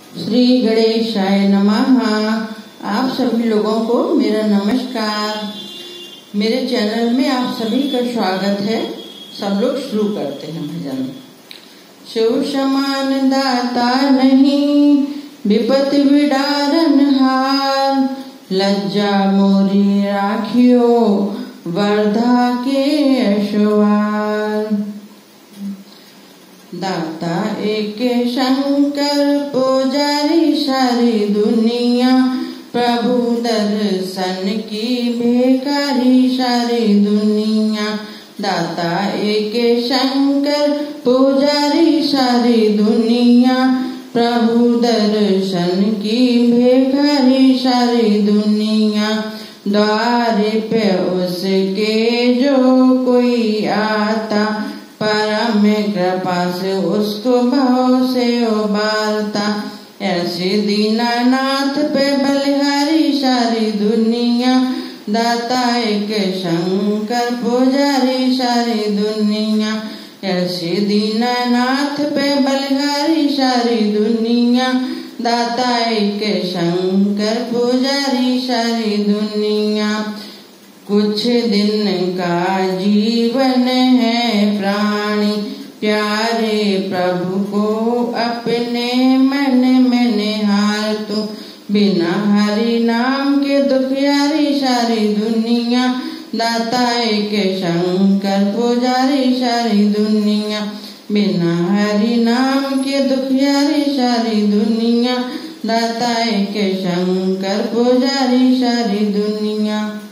श्री गणेशाय नमः। आप सभी लोगों को मेरा नमस्कार। मेरे चैनल में आप सभी का स्वागत है। सब लोग शुरू करते हैं भजन। शिव समान दाता नहीं, विपत्ति विडारन हार, लज्जा मोरी राखियो वर्धा के यशवार। दाता एक शंकर पुजारी सारी दुनिया, प्रभु दर्शन की भिखारी सारी दुनिया। दाता एक शंकर पुजारी सारी दुनिया, प्रभु दर्शन की भिखारी सारी दुनिया। द्वारे पे उसके जो कोई आता, परम कृपा से उसको भाव से उबारता। ऐसे दीनानाथ पे बलिहारी सारी दुनिया, दाता एक शंकर पुजारी सारी दुनिया। ऐसे दीनानाथ पे बलिहारी सारी दुनिया, दाता एक शंकर पुजारी सारी दुनिया। कुछ दिन का जीवन है प्राणी, प्यारे प्रभु को अपने मन में निहार तू। बिना हरि नाम के दुखियारी सारी दुनिया, दाता एक शंकर पुजारी सारी दुनिया। बिना हरि नाम के दुखियारी सारी दुनिया, दाता एक शंकर पुजारी सारी दुनिया।